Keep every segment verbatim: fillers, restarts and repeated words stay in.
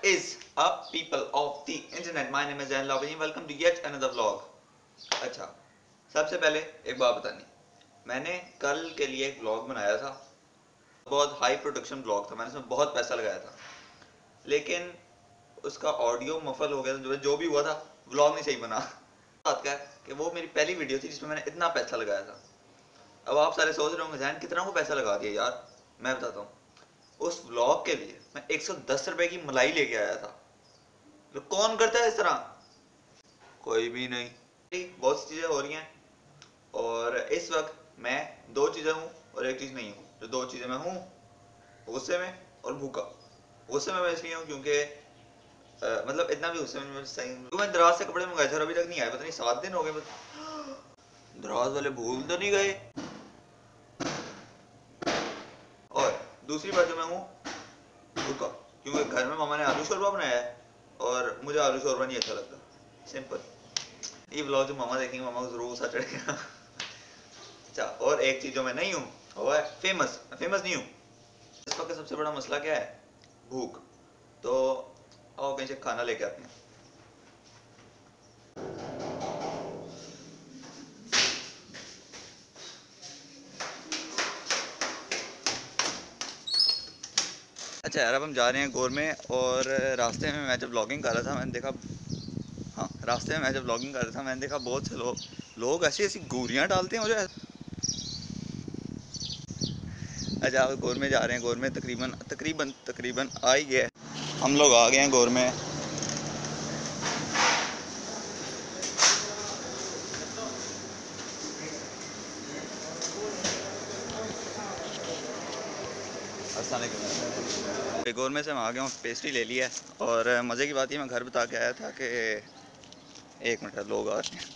is up, people of the internet? My name is Zain Lavani. Welcome to yet another vlog. अच्छा, सबसे पहले एक बात बतानी, मैंने कल के लिए एक व्लॉग बनाया था, बहुत हाई प्रोडक्शन व्लॉग था, मैंने उसमें बहुत पैसा लगाया था, लेकिन उसका ऑडियो मफल हो गया, जो जो भी हुआ था, व्लॉग नहीं सही बना। बात क्या है कि वो मेरी पहली वीडियो थी जिसमें मैंने इतना पैसा लगाया था। अब आप सारे सोच रहे होंगे जैन कितना को पैसा लगा दिया यार। मैं बताता हूँ, उस व्लॉग के लिए मैं एक सौ दस रुपए की मलाई लेके आया था। तो कौन करता है इस तरह? कोई भी नहीं। बहुत सी चीजें हो रही हैं और इस वक्त मैं दो चीजें हूँ और एक चीज नहीं हूँ। जो दो चीजें मैं हूँ, गुस्से में और भूखा। गुस्से में मैं इसलिए हूँ क्योंकि मतलब इतना भी गुस्से में सही, मैं दराज से कपड़े मंगाए थे और अभी तक नहीं आए, पता नहीं सात दिन हो गए। दराज वाले भूल तो नहीं गए। और दूसरी बात जो मैं हूँ भूखा, क्योंकि घर में मामा ने आलू शोरबा बनाया है और मुझे आलू शोरबा नहीं अच्छा लगता। सिंपल। ये ब्लॉग जो मामा देखेंगे, मामा को जरूर गुस्सा चढ़ेगा। अच्छा, और एक चीज जो मैं नहीं हूँ वो है फेमस। मैं फेमस नहीं हूँ। इस वक्त सबसे बड़ा मसला क्या है? भूख। तो आओ कहीं से खाना लेके आते हैं। अच्छा यार, अब हम जा रहे हैं गोर में, और रास्ते में मैं जब ब्लॉगिंग कर रहा था मैंने देखा, हाँ रास्ते में मैं जब ब्लॉगिंग कर रहा था मैंने देखा बहुत से लोग लोग ऐसी ऐसी गोरियां डालते हैं मुझे। अच्छा, आप गोर में जा रहे हैं, गोर में तकरीबन तकरीबन तकरीबन आ ही गया, हम लोग आ गए हैं गोर में। गोर में से हम आ गए हूँ, पेस्ट्री ले लिया है। और मज़े की बात ये, मैं घर बता के आया था कि एक मिनट लोग आ रहे हैं।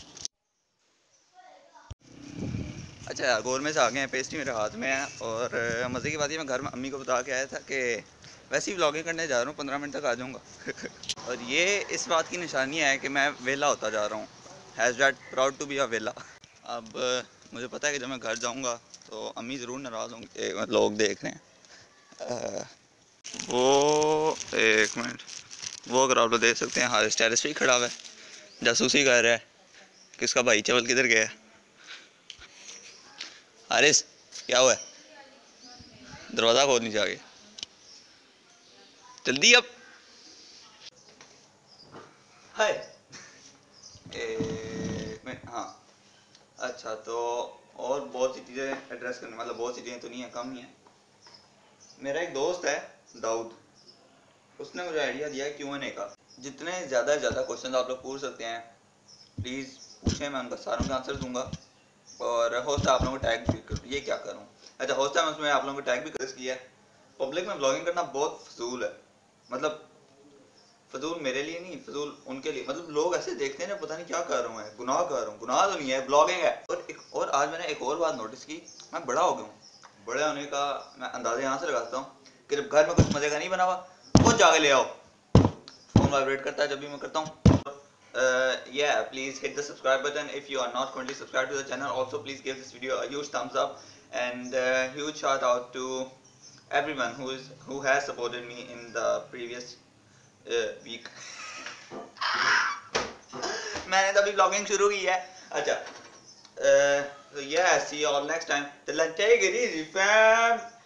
अच्छा यार, गोर में से आ गए हैं, पेस्ट्री मेरे हाथ में है। और मज़े की बात ये, मैं घर में अम्मी को बता के आया था कि वैसे ही व्लॉगिंग करने जा रहा हूँ, पंद्रह मिनट तक आ जाऊँगा। और ये इस बात की निशानी है कि मैं वेला होता जा रहा हूँ। Has that proud to be a वेला। अब मुझे पता है कि जब मैं घर जाऊँगा तो अम्मी ज़रूर नाराज़ होंगे, लोग देख रहे हैं। वो एक मिनट, वो अगर आप लोग देख सकते हैं, हारिस टेरेस पे ही खड़ा हुआ है, जासूसी कर रहा है कि उसका भाई चावल किधर गया है। हारिस, क्या हुआ है? दरवाज़ा खोल नीचे आगे, जल्दी अब। हाय, एक मिनट। हाँ, अच्छा तो और बहुत सी चीज़ें एड्रेस करने, मतलब बहुत सी चीज़ें तो नहीं है, कम ही है। मेरा एक दोस्त है दाऊद, उसने मुझे आइडिया दिया है क्यू एन ए का। जितने ज़्यादा से ज़्यादा क्वेश्चन आप लोग पूछ सकते हैं प्लीज़ पूछें, मैं उनका सारों के आंसर दूंगा। और होस्ट आप लोगों को टैग भी करूँ, ये क्या करूँ? अच्छा, होस्ट है, उसमें आप लोगों को टैग भी कर किया है। पब्लिक में ब्लॉगिंग करना बहुत फजूल है, मतलब फजूल मेरे लिए नहीं, फजूल उनके लिए। मतलब लोग ऐसे देखते हैं ना, पता नहीं क्या कर रहा हूँ, गुनाह कर रहा हूँ। गुनाह तो नहीं है, ब्लॉगिंग है। और एक और आज मैंने एक और बात नोटिस की, मैं बड़ा हो गया हूँ। बड़े होने का मैं अंदाजा यहाँ से लगाता हूँ कि जब घर में कुछ मजे का नहीं बना हुआ, खुद जाके ले आओ। फोन वाइब्रेट करता है जब भी मैं करता हूँ। Uh, yeah, please hit the subscribe button if you are not currently subscribed to the channel. Also, please give this video a huge thumbs up, and uh, huge shout out to everyone who is who has supported me in the previous uh, week. मैंने तो अभी vlogging शुरू की है। अच्छा, uh, so yeah, see you all next time. Till then, take it easy, fam.